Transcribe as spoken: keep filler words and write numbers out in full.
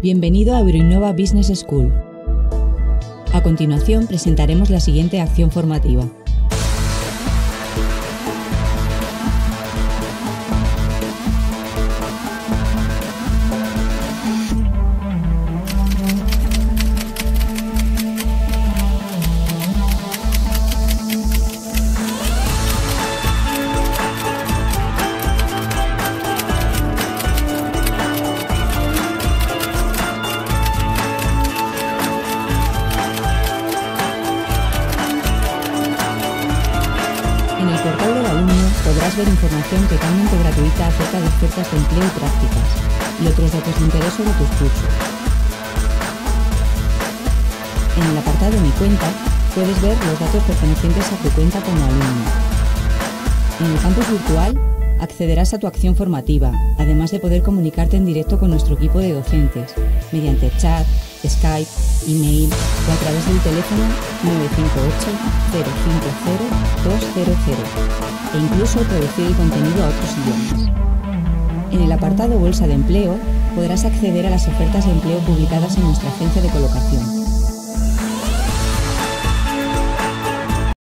Bienvenido a Euroinnova Business School. A continuación presentaremos la siguiente acción formativa. En el portal del alumno podrás ver información totalmente gratuita acerca de ofertas de empleo y prácticas y otros datos de interés sobre tus cursos. En el apartado Mi cuenta puedes ver los datos pertenecientes a tu cuenta como alumno. En el campus virtual accederás a tu acción formativa, además de poder comunicarte en directo con nuestro equipo de docentes, mediante chat, Skype, email o a través del teléfono nueve cinco ocho, cero cinco cero, dos cero cero e incluso traducir el contenido a otros idiomas. En el apartado Bolsa de Empleo podrás acceder a las ofertas de empleo publicadas en nuestra agencia de colocación.